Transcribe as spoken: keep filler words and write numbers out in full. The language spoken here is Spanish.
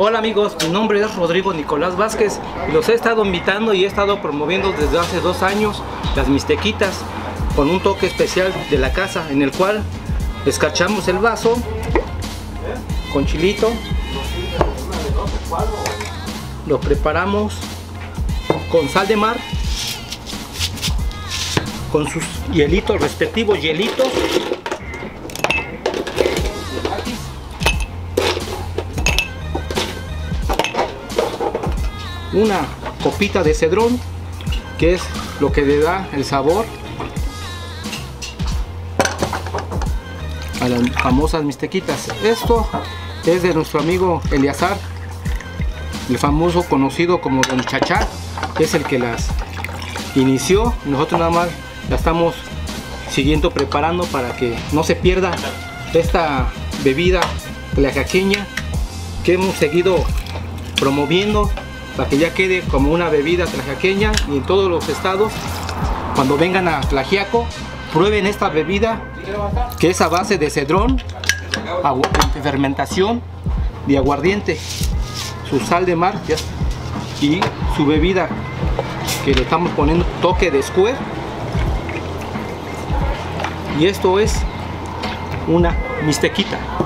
Hola amigos, mi nombre es Rodrigo Nicolás Vázquez y los he estado invitando y he estado promoviendo desde hace dos años las mixtequitas con un toque especial de la casa, en el cual escarchamos el vaso con chilito, lo preparamos con sal de mar, con sus hielitos, respectivos hielitos, una copita de cedrón, que es lo que le da el sabor a las famosas mixtequitas. Esto es de nuestro amigo Eleazar, el famoso conocido como Don Chachá, que es el que las inició. Nosotros nada más la estamos siguiendo preparando para que no se pierda esta bebida tlaxcalteca que hemos seguido promoviendo, para que ya quede como una bebida tlaxcalteca, y en todos los estados, cuando vengan a Tlaxiaco, prueben esta bebida que es a base de cedrón, de fermentación, de aguardiente, su sal de mar y su bebida que le estamos poniendo toque de square. Y esto es una mixtequita.